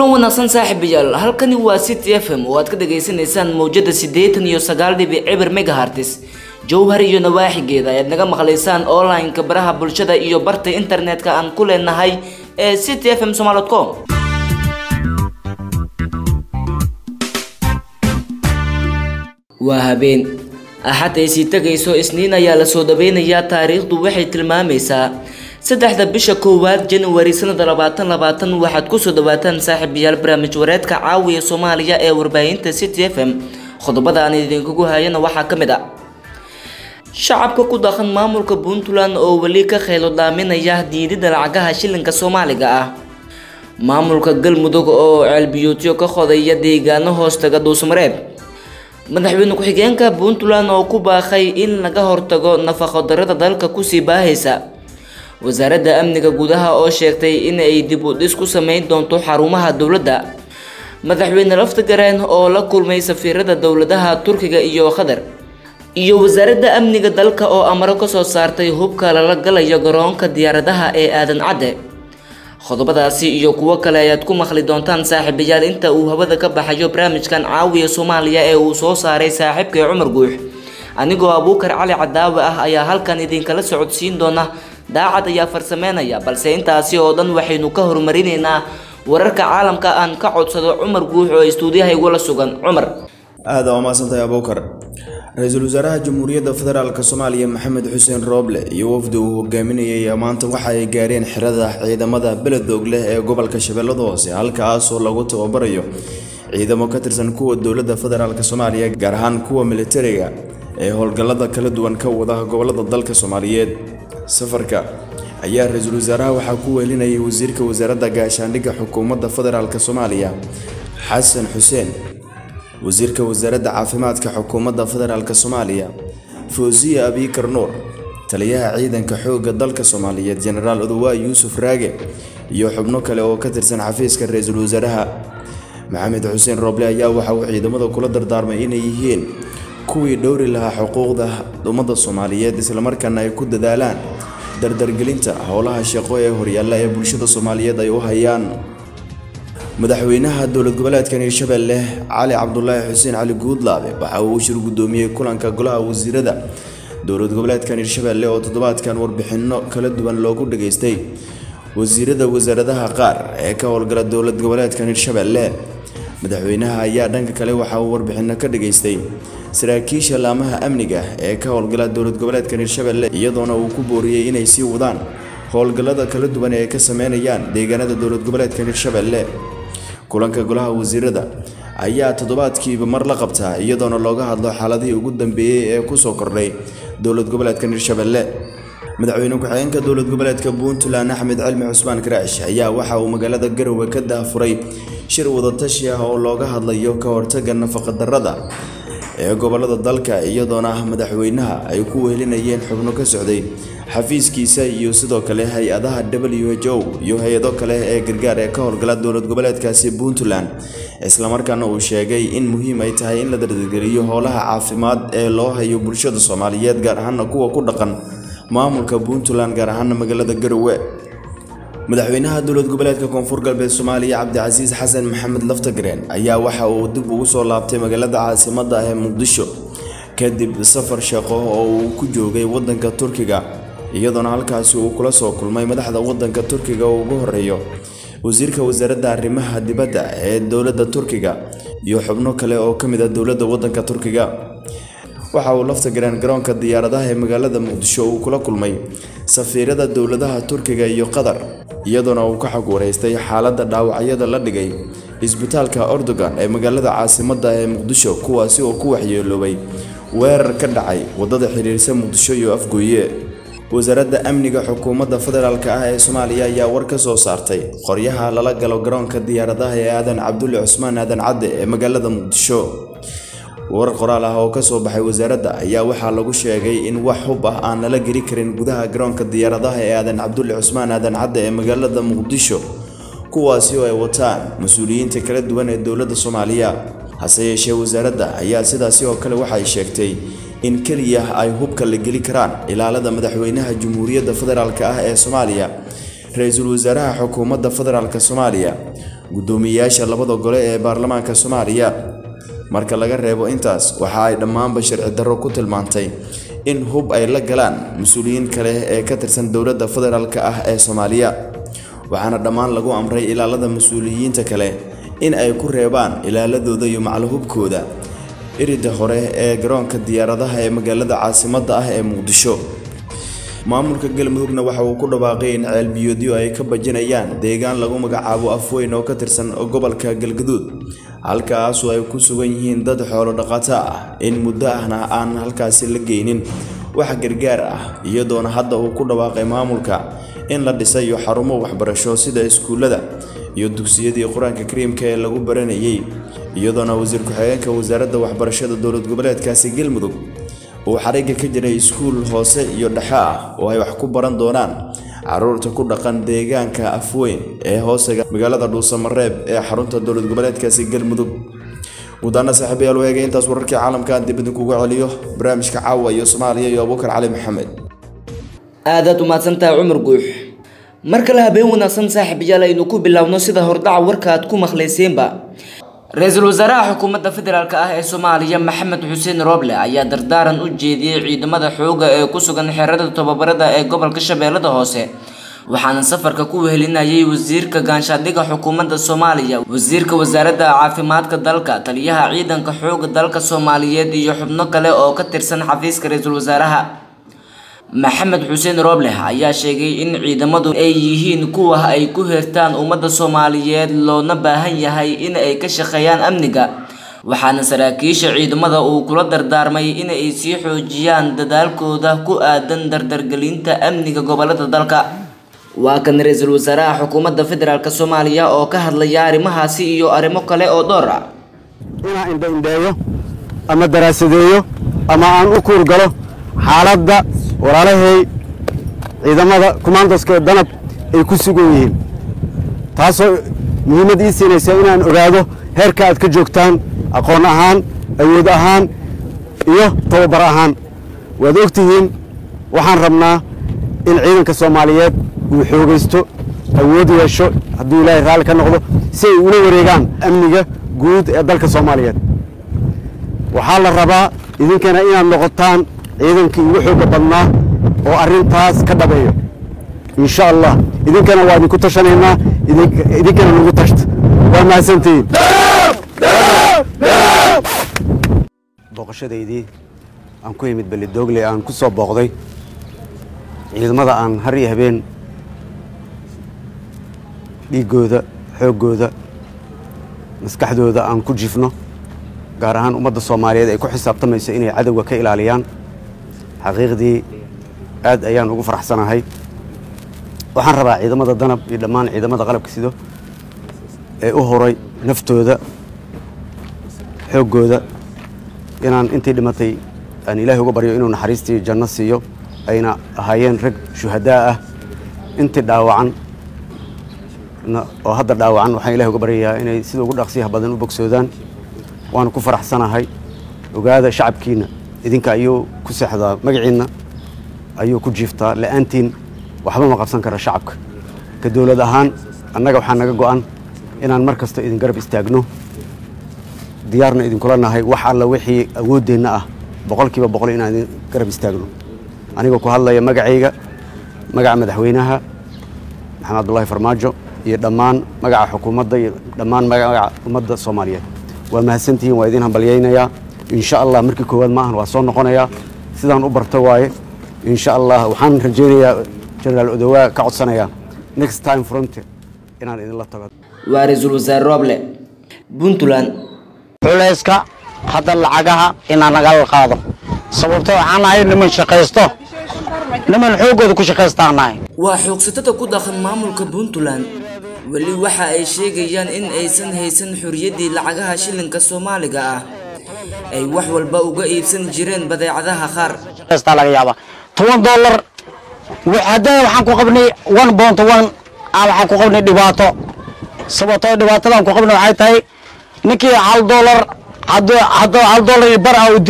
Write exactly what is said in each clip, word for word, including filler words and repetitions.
kulan wanaagsan saaxiibayaal halkani waa City F M oo aad ka dhageysanaysaan mowjada siddeetan iyo sagaal dhibic eber megahertz jowhar iyo nawaaxigeeda ayaad naga maqlaysaan online ka baraha bulshada iyo barta internetka aan ku leenahay ee city f m somali dot com. waa habeen axad ay sii tagayso isniin ayaa la soo dhaweynayaa taariikhdu waxay tilmaamaysaa saddexda bisha koowaad January sanada labaatan labaatan waxaad ku soo dhawaataan saaxiibayaal barnaamij wareedka caawiya Soomaaliya ee warbaahinta City F M. qodobada aan idinkugu hayana waxaa ka mid ah shacabka ku dhaqan maamulka Puntland oo wali ka kheylo dhaaminaya diidida lacagaha shilinka Soomaaliga ah, maamulka Galmudug oo ceelbiyoodyo ka qodaya deegaano hoostaga Dhuusamareeb, madaxweyne ku-xigeenka Puntland oo ku baaqay in laga hortago nafaqo darrada dalka ku sii baahaysa, wasaaradda amniga gudaha oo sheegtay in ay dib u dhis ku sameyn doonto xarumaha dawladda, madaxweyne Laftagareen oo la kulmay safiirada dawladaha Turkiga iyo Qatar, iyo wasaaradda amniga dalka oo amaro ka soo saartay hubka lala galayo garoonka diyaaradaha ee Aadan Cadde. qodobadaasi iyo kuwo kale ayaad ku maqli doontaan saaxiibayaal inta uu hawada ka baxayo barnaamijkan caawiya Soomaaliya ee uu soo saaray saaxiibkay Cumar Guux. anigoo Abuukar Cali Cadaawe ah ayaa halkan idinkala socodsiin doona, daacad ayaa farsameynaya, balse intaasi oo dhan waxaynu ka hormarinaynaa wararka caalamka aan ka codsado Cumar Guux oo istuudiyaha igula sugan. Cumar, aad oo maasantay Abuukar. Ra'iisul Wasaaraha Jamhuuriyadda Federaalka Soomaaliya Maxamed Xuseen Rooble iyo wafdi uu hogaaminayay maanta waxa ay gaareen xirada ciidamada Beledoogle ee gobolka Shabeellada Hoose, halkaas oo lagu tababarayo ciidamo ka tirsan kuwa dowladda Federaalka Soomaaliya, gaar ahaan kuwa militariga ee howlgallada kala duwan ka wada gobolada dalka Soomaaliyeed. safarka ayaa Ra'iisul Wasaaraha waxa ku weelinayay wasiirka wasaaradda gaashaandhigga xukuumadda Federaalka Soomaaliya Xasan Xuseen, wasiirka wasaaradda caafimaadka xukuumadda Federaalka Soomaaliya Fawziya Abikar Nuur, taliyaha ciidanka xoogga dalka Soomaaliyeed Generaal Odawa Yuusuf Raage, iyo xubno kale oo ka tirsan xafiiska Ra'iisul Wasaaraha. Maxamed Xuseen Rooble ayaa waxa uu ciidamada kula dardaarmay inay yihiin kuwii dhowri lahaa xuquuqda ummadda Soomaaliyeed, isla markaana ay ku dadaalaan dardargelinta howlaha shaqo ee horyaalla ee bulshada Soomaaliyeed ay u hayaan. madaxweynaha dowlad goboleedka Hirshabelle Cali Cabdullaahi Xuseen Cali Guudlaabe waxa uu shir gudoomiyay kulanka golaha wasiirada dowlad goboleedka Hirshabelle oo toddobaadkan warbixino kala duwan loogu dhageystay wasiirada wasaaradaha qaar ee ka howlgala dowlad goboleedka Hirshabelle. madaxweynaha ayaa dhanka kale waxa uu warbixino ka dhageystay saraakiisha laamaha amniga ee ka howlgala dowlad goboleedka Hirshabelle, iyadoona uu ku booriyay inay sii wadaan howlgallada kala duwan ee ka sameynayaan deegaanada dowlad goboleedka Hirshabelle. kulanka golaha wasiirada ayaa toddobaadkiiba mar la qabtaa, iyadoona looga hadlo xaaladihii ugu dambeeyay ee ku soo kordhay dowlad goboleedka Hirshabelle. madaxweyne ku-xigeenka dowlad goboleedka Puntland Axmed Cilmi Cusmaan Karaash ayaa waxa uu magaalada Garowe ka daafuray shir wada tashi ah oo looga hadlayo ka hortagga nafaqo darrada ee gobolada dalka, iyadoona madaxweynaha ay ku weelinayeen xubno ka socday xafiiskiisa iyo sidoo kale hay-adaha W H O iyo hay-ado kale ee gargaar ee ka howlgala dowlad goboleedkaasi Puntland, isla markaana uu sheegay in muhiim ay tahay in la dardargeliyo howlaha caafimaad ee loo hayo bulshada Soomaaliyeed, gaar ahaan kuwa ku dhaqan maamulka Puntland, gaar ahaan magaalada Garowe. madaxweynaha dowlad goboleedka Koonfur Galbeed Soomaaliya Cabdicasiis Xasan Maxamed Laftagareen ayaa waxa uu dib ugu soo laabtay magaalada caasimadda ah ee Muqdisho kadib safar shaqo oo uu ku joogay wadanka Turkiga, iyadoona halkaas uu kula soo kulmay madaxda wadanka Turkiga oo ugu horeeyo wasiirka wasaaradda arrimaha dibadda ee dowladda Turkiga iyo xubno kale oo kamid ah dowladda wadanka Turkiga. waxa uu Laftagareen garoonka diyaaradaha ee magaalada Muqdisho uu kula kulmay safiirada dowladaha Turkiga iyo Qatar, iyadoona uu ka xog wareystay xaaladda dhaawacyada la dhigay isbitaalka Erdogan ee magaalada caasimadda ee Muqdisho, kuwaasi oo ku waxyeeloobay weerar ka dhacay wadada xiriirisa Muqdisho iyo Afgooye. wasaaradda amniga xukuumadda Federaalka ah ee Soomaaliya ayaa war ka soo saartay qoryaha lala galo garoonka diyaaradaha ee Aadan Cabdulle Cusmaan Aadan Cadde ee magaalada Muqdisho. war qoraal ah oo ka soo baxay wasaaradda ayaa waxaa lagu sheegay in wax hub ah aan la geli karin gudaha garoonka diyaaradaha ee Aadan Cabdulle Cusmaan Aadan Cadde ee magaalada Muqdisho, kuwaasi oo ay wataan mas'uuliyiinta kala duwan ee dowladda Soomaaliya. hase yeeshee wasaaradda ayaa sidaasi oo kale waxay sheegtay in kaliya ay hubka la geli karaan ilaalada madaxweynaha Jamhuuriyadda Federaalka ah ee Soomaaliya, Ra'iisul Wasaaraha Xukuumadda Federaalka Soomaaliya, guddoomiyayaasha labada gole ee baarlamaanka Soomaaliya. Marka laga reebo intaas, waxa ay dhammaanba sharci darro ku tilmaantay in hub ay la galaan mas'uuliyiin kale ee ka tirsan dowladda federaalka ah ee Soomaaliya. Waxaana dhammaan lagu amray ilaalada mas'uuliyiinta kale in ay ku reebaan ilaaladooda iyo macluhubkooda irida hore ee garoonka diyaaradaha ee magaalada caasimadda ah ee Muqdisho. Maamulka Galmudugna waxa uu ku dhawaaqay in ceelbiyoodyo ay ka bajinayaan deegaan lagu magacaabo Afweyn oo ka tirsan gobolka Galgaduud, halkaas oo ay ku sugan yihiin dad xoolo dhaqato ah in muddo ahna aan halkaasi la geynin wax gargaar ah, iyadoona hadda uu ku dhawaaqay maamulka in la dhisayo xarumo waxbarasho sida iskuulada iyo dugsiyadii Quraanka Kariimka ee lagu baranayay, iyadoona wasiir ku-xigeenka wasaaradda waxbarashada dowlad goboleedkaasi Galmudug uu xariga ka jiray iskuul hoose iyo dhexe ah oo ay wax ku baran doonaan caruurta ku dhaqan deegaanka Afweyn ee hoosaga magaalada Dhuusamareeb ee xarunta dowlad goboleedkaasi Galmudug. ودانا صاحبي الوهيجة انت صورك عالم كان دي بدك وقعليه برامج كعوة يا صوماليا يا بكر علي محمد aadaad u maadsantahay Cumar Guux. marka la habeen wanaagsan saaxiibayaal aynu ku bilaawno sida hordhac warka aad ku maqleyseenba. Ra'iisul Wasaaraha Xukuumadda Federaalka ah ee Soomaaliya Maxamed Xuseen Roble ayaa dardaaran u jeediyay ciidamada xoogga ee ku sugan xeerada tababarada ee gobolka Shabeellada Hoose. waxaana safarka ku wehelinayay wasiirka ganshaadhiga xukuumadda Soomaaliya, wasiirka wasaaradda caafimaadka dalka, taliyaha ciidanka xoogga dalka Soomaaliyeed iyo xubno kale oo ka tirsan xafiiska ra'iisul wasaaraha. Maxamed Xuseen Roble ayaa sheegay in ciidamadu ay yihiin kuwa ay ku heertaan ummadda Soomaaliyeed loona baahan yahay in ay ka shaqeeyaan amniga, waxaana saraakiisha ciidamada uu kula dardaarmay in ay sii xoojiyaan dadaalkooda ku aadan dardargelinta amniga gobolada dalka. waa kan ra'iisul wasaaraha xukuumadda federaalka Soomaaliya oo ka hadlaya arrimahaasi iyo arrimo kale oo dhowr ah. inaan indho-indheeyo ama daraasadeeyo ama aan u kuur galo xaaladda walaalahay ciidamada commandoska danab ay ku sugan yihiin, taasoo muhiimad ii siinaysa inaan ogaado heerka aad ka joogtaan aqoon ahaan, awood ahaan iyo tababar ahaan. waad ogtihiin waxaan rabnaa in ciidanka Soomaaliyeed uu xoogaysto, awood yeesho hadduu Ilaahay raali ka noqdo si ay ula wareegaan amniga guud ee dalka Soomaaliyeed. waxaa la rabaa idinkana inaad noqotaan ciidankii ugu xoogga badnaa oo arrintaas ka dhabeeyo insha Allah. idinkana waa idinku tashanaynaa, idinkana nagu tashta. waa mahadsantihiin. booqashadeydii aan ku yimid Beledoogle aan ku soo booqday ciidamada aan har iyo habeen dhiigooda, xoogooda, maskaxdooda aan ku jifno, gaar ahaan ummadda Soomaaliyeed ay ku xisaabtamayso inay cadawga ka ilaaliyaan. xaqiiqdii aad ayaan ugu faraxsanahay. waxaan rabaa ciidamada danab iyo dhammaan ciidamada qalabka sido ee u horay naftooda, xoogooda, inaan intii dhimatay aan Ilaahay uga baryo inuu naxariistii janno siiyo, ayna ahaayeen rag shuhadaa ah. intii dhaawacan oo hadda dhaawacan waxaan Ilaahay uga baryayaa inay sida ugu dhaqsiyaha badan u bogsoodaan. waan ku faraxsanahay. ogaada shacabkiina idinka ayuu ku seexdaa, magaciina ayuu ku jiiftaa. la'aantiin waxba ma qabsan kara shacabka. ka dawlad ahaan annaga waxaa naga go'an inaan mar kasta idin garab istaagno, diyaarna idinkula nahay wax alla wixii awooddeenna ah boqolkiiba boqol inaan idin garab istaagno. anigoo ku hadlaya magacayga, magaca madaxweynaha Maxamed Abdullaahi Farmaajo iyo dhammaan magaca xukuumadda iyo dhammaan magaca ummadda Soomaaliyeed. waa mahadsantihiin, waa idin hambalyaynayaa. insha Allah markii koowaad ma ahan, waa soo noqonayaa sidaan u barto waaye. insha Allah waxaan rajaynayaa Generaal Odowa ka codsanayaa next time frontier inaan idin la tago. waa ra'iisul wasaare Roble. Puntland culayska hadda lacagaha inaan naga qaado sababtoo aan ahay niman shaqaysto, niman xoogooda ku shaqaystaanahay. waa xoogsatada ku dhaqan maamulka Puntland wali waxa ay sheegayaan in aysan haysan xuriyadii lacagaha shilinka Soomaaliga ah ay wax walba uga iibsan jireen badeecadaha qaar. shaqaysta laga yaaba toban dollar waxada waxaan ku qabnay one point one aan waxaan ku qabnay dhibaato. sababtoo dhibaatadan ku qabnay waxay tahay ninkii hal dollar hadda hadda hal dollar bar ah u dirtid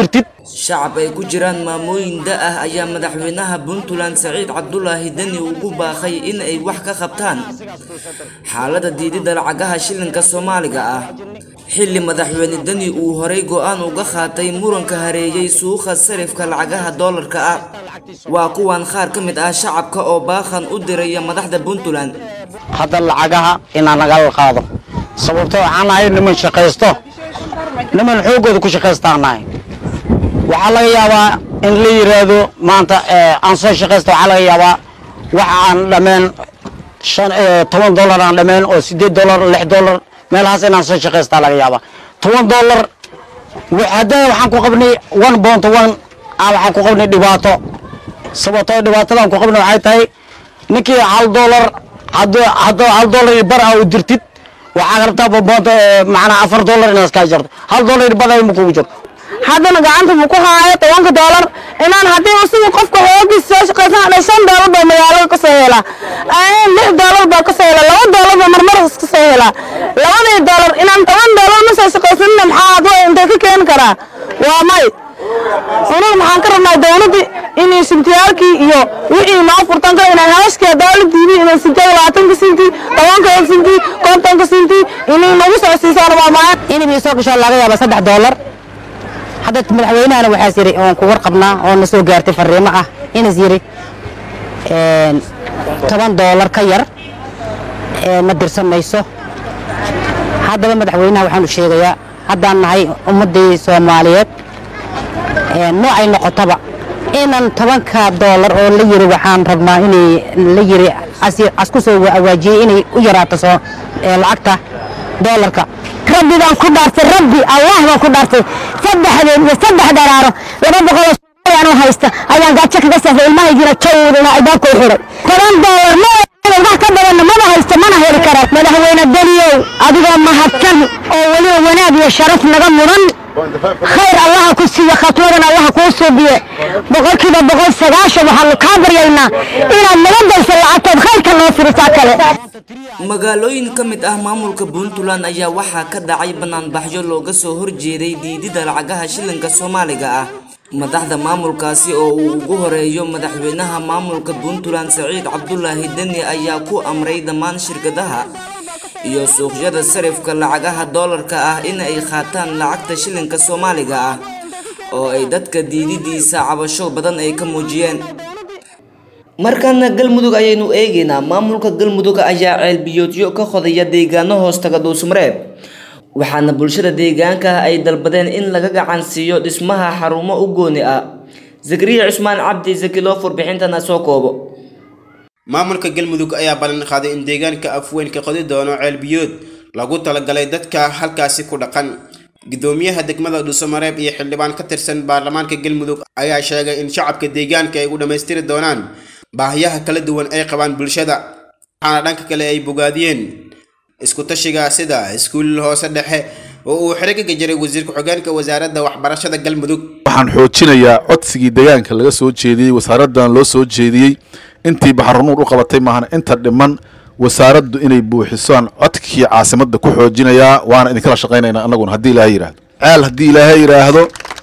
shacab ay ku jiraan maamooyin da ah ayaa madaxweynaha Puntland Saciid Cabdullaahi Dani ugu baaqay in ay wax ka qabtaan xaaladda diidida lacagaha shilinka Soomaaliga ah xilli madaxweyne Dani uu horay go'aan uga qaatay muranka hareeyay suuqa sarifka lacagaha dollarka ah waa kuwan qaar ka mid ah shacabka oo baaqan u diray madaxda Puntland hadda lacagaha in naga qaado sababtoo aan ahay niman shaqaysto niman xoogooda ku shaqaystaanahay waxa laga yaabaa in la yiraahdo maanta aan soo shaqaysto waxa laga yaabaa waxa aan dhameen toban dollar aan dhameen oo sideed dollar lix dollar meelahaas inaan soo shaqaysto laga yaabaa toban dollar waxa waxaan ku qabnay one point one aan waxaan ku qabnay dhibaato sababtoo dhibaatadan ku qabnay waxay tahay ninkii hal dollar hadda hadda hal dollar bar ah u dirtid waxa rabtaa boonta macna afar dollar inaad ka jarto hal dollar bar ay muku jirto haddana gacanta mu ku haayo toban dollar inaan hadii uu si qofka hoogiis soo shaqaysan shan dollar baa magaalada ka soo hela ay lix dollar baa ka soo hela laba dollar baa marmar ka soo hela labada dollar inaan toban dollar ma soo shaqaysan maxaa doo inta ka keen kara waa may ولو محن كرنا دولتي إني سنتياركي إياه وإيه ما فرطان كنا هاشكي دولتي إني إن سنتيار لاتن كسنتي طبعاً كسنتي كونتان كسنتي إني نوصل أساسا ما ما إني بيسوق إن شاء الله غير بس سبعة دولار حدث من حوالينا أنا وحاسيري ونكور قبنا ونسوق جارتي في الرماء إني زيري طبعاً دولار كير مدرسة ميسو هذا ما حوالينا وحنو شيء يا هذا نهاي أمدي سوماليات noocay noqotaba inaan tobanka dollar oo la yiri waxaan rabnaa inay la yiri asku soo waajiyay inay u yaraato soo lacagta dollarka rabbi baan ku dhaartay rabbi allah baan ku dhaartay saddexdeed iyo saddex daraaro laba boqol ayaan haysta ayaan gaajka kaga safay ilmahayga jawdana ay baa ku xiray toban dollar ma wax ka badan ma haysta mana heli karo madaxweyne Daniyow adigoo mahadsan oo wali wanaag iyo sharaf naga mudan خير الله كسي خطورنا الله كوسبيه بقول كذا بقول سجاش وحنا كابرينا إلى المنزل سلعة خير كنا في رسالة magaalooyin ka mid ah maamulka Puntland ayaa waxa ka dhacay banaan baxyo looga soo horjeeday diidida lacagaha shilinka Soomaaliga ah madaxda maamulkaasi oo uu ugu horeeyo madaxweynaha maamulka Puntland Saciid Cabdullaahi Dani ayaa ku amray dhammaan shirkadaha iyo suuqyada sarifka lacagaha dollarka ah in ay qaataan lacagta shilinka Soomaaliga ah oo ay dadka diididiisa cabasho badan ay ka muujiyeen markana galmudug ayaynu eegaynaa maamulka galmudug ayaa ceel biyoodyo ka qodaya deegaano hoostaga Dhuusmareeb waxaana bulshada deegaanka ay dalbadeen in laga gacan siiyo dhismaha xarumo u gooni ah Zakariya Cusmaan Cabdi Zakilo furbixintana soo koobo maamulka galmudug ayaa balan qaaday in deegaanka afweyn ka qodi doono ceel biyood lagu talagalay dadka halkaasi ku dhaqan gudoomiyaha degmada Dhuusamareeb iyo xildhibaan ka tirsan baarlamaanka galmudug ayaa sheegay in shacabka deegaanka ay u dhameystiri doonaan baahiyaha kala duwan ay qabaan bulshada waxaana dhanka kale ay bogaadiyeen isku tashiga sida iskuul hoose dhexe oo uu xiriir ka jiray wasiirka xogeenka wasaaradda waxbarashada galmudug waxaan xoojinayaa codsigii deegaanka laga soo jeediyay wasaaraddan loo soo jeediyay intii baxruun u qabatay maahan inta dhiman wasaaraddu inay buuxisaan codkii caasimadda ku xoojinayaa waana idin kala shaqeynaynaa anaguna haddii ilaahay yiraahdo ceel haddii ilaahay yiraahdo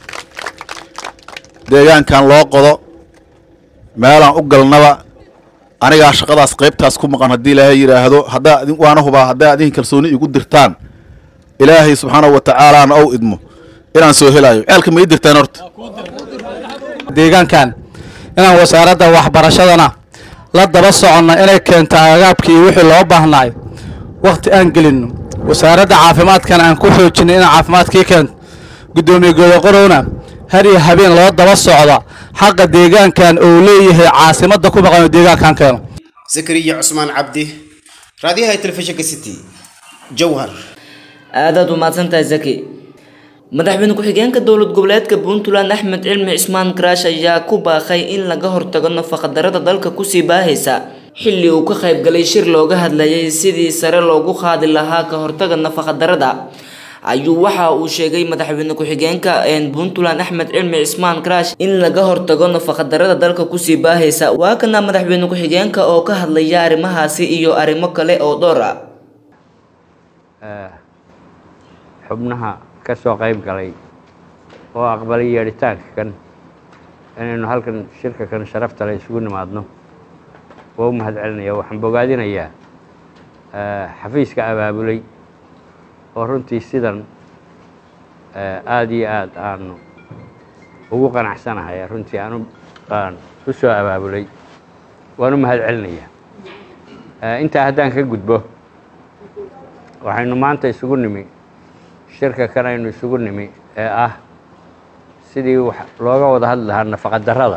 deegaankan loo qodo meelaan u galnaba anigaa shaqadaas qaybtaas ku maqan haddii ilaahay yiraahdo haddaa waana hubaa haddaa idin kalsooni igu dirtaan ilaahay subxaanahu wa tacaalaana ou idmo inaan soo helayo ceelka ma ii dirtaan horta deegaankan inaan wasaaradda waxbarashadana la daba soconna inay keento agaabkii wixii loo baahnay waqti aan gelino wasaaradda caafimaadkana aan ku xoojinay in caafimaadkii keento gudoomiye gobolqorowna har iyo habeen loo daba socda xaqa deegaankan oo leeyahay caasimadda ku maqan deegaankan keeno Zakariya Cusmaan Cabdi raadiyaha telefishinka City Jowhar aad u maadsantahay Zaki madaxweyne ku-xigeenka dowlad goboleedka Puntland Axmed Cilmi Cismaan Kraash ayaa ku baaqay in laga hortago nafaqa darrada dalka ku sii baahaysa xilli uu ka qayb galay shir looga hadlayay sidii sare loogu qaadi lahaa ka hortagga nafaqa darrada ayuu waxa uu sheegay madaxweyne ku-xigeenka Puntland Axmed Cilmi Cismaan Kraash in laga hortago nafaqa darrada dalka ku sii baahaysa waa kana madaxweyne ku-xigeenka oo ka hadlaya arrimahaasi iyo arrimo kale oo door ah xubnaha ka soo qayb galay oo aqbalay yeeritaanka kan inaynu halkan shirka kan sharafta leh isugu nimaadno waa u mahadcelinaya. waxaan bogaadinayaa xafiiska abaabulay oo runtii sidan aad iyo aad aanu ugu qanacsanahay runtii aanu aan u soo abaabulay waan u mahadcelinayaa. intaa haddaan ka gudbo waxaynu maanta isugu nimi shirka kan aynu isugu nimi ee ah sidii wax looga wada hadli lahaa nafaqa darrada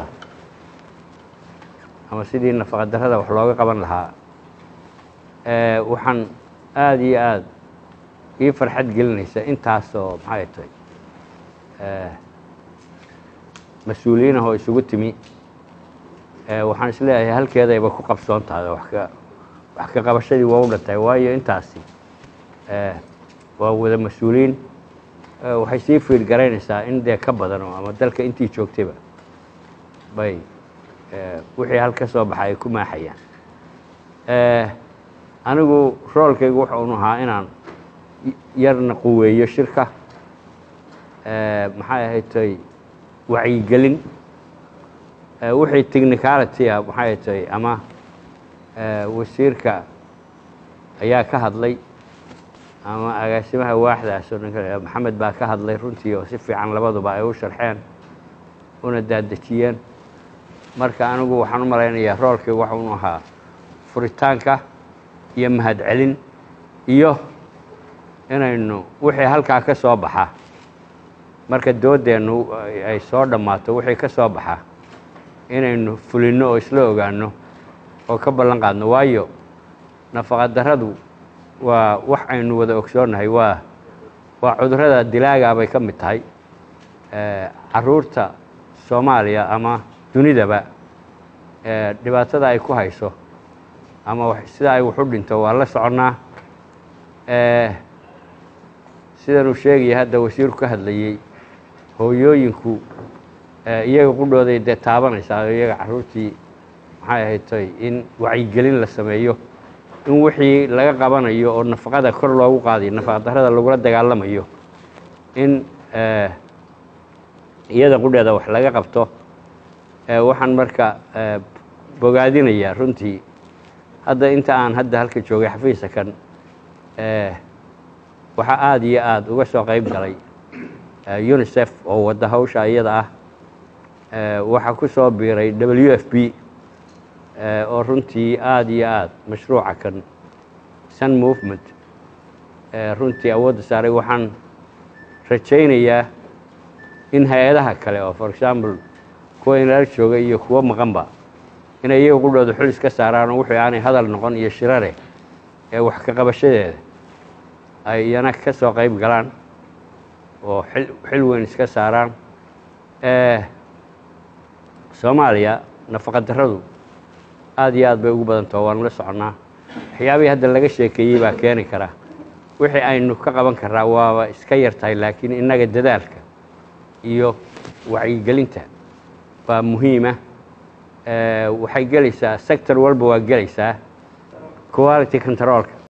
ama sidii nafaqa darrada wax looga qaban lahaa. waxaan aad iyo aad ii farxad gelinaysa intaasoo maxay tahay mas-uuliyiin ah oo isugu timi. waxaan isleeyahay halkeedayba ku qabsoon tahay wax ka wax ka qabashadii waa u dhantay waayo intaasi waa wada mas-uuliyiin waxay sii fiir garaynaysaa in dee ka badan oo ama dalka intii joogtayba bay wixii hal ka soo baxay ay ku maaxayaan. anigu roolkaygu wuxuun ahaa inaan yarna quweeyo shirka maxay ahayd tay wacyigelin wixii technicality ah maxay tahay ama wasiirka ayaa ka hadlay ama agaasimaha waaxdaas oo ninka maxamed baa ka hadlay runtii oo si fiican labaduba ay u sharxeen una daadejiyeen. marka anigu waxaan u malaynayaa roolkii waxuun ahaa furitaanka iyo mahadcelin iyo inaynu wixii halkaa ka soo baxa marka doodeennu ay soo dhammaato wixii ka soo baxa inaynu fulinno oo isla ogaanno oo ka ballan qaadno. waayo nafaqa darradu waa wax aynu wada ogsoonnahay waa waa cudurrada dilaagaa bay ka mid tahay. carruurta soomaaliya ama dunidaba dhibaatada ay ku hayso ama sida ay wax u dhinto waa la soconnaa. sidanuu sheegaya hadda wasiirku ka hadlayey hooyooyinku iyaga qudhooday dee taabanaysaa iyaga carruurtii maxay ahayd tay in wacyigelin la sameeyo in wixii laga qabanayo oo nafaqada kor loogu qaadayo nafaqa darrada lagula dagaalamayo in iyada qudheeda wax laga qabto. waxaan marka bogaadinayaa runtii hadda inta aan hadda halka joogay xafiiska kan waxaa aad iyo aad uga soo qayb galay unicef oo wadda hawsha iyada ah. waxaa ku soo biiray w f b oo runtii aad iyo aad mashruuca kan sun movement runtii awoodda saaray. waxaan rajaynayaa in hay-adaha kale oo for example kuwa inala jooga iyo kuwo maqanba inay iyaga qudhooda xul iska saaraan oo wixii aanay hadal noqon iyo shirare ee wax ka qabashadeeda ay iyana ka soo qayb galaan oo xil weyn iska saaraan. soomaaliya nafaqa darradu aad iyo aad bay ugu badantaho waanu la soconnaa. waxyaabihii hadda laga sheekeeyey baa keeni kara wixii aynu ka qaban karraa waaba iska yar tahay laakiin innaga dadaalka iyo wacyigelinta waa muhiima. waxay gelaysaa sector walba waa gelaysaa quality controlka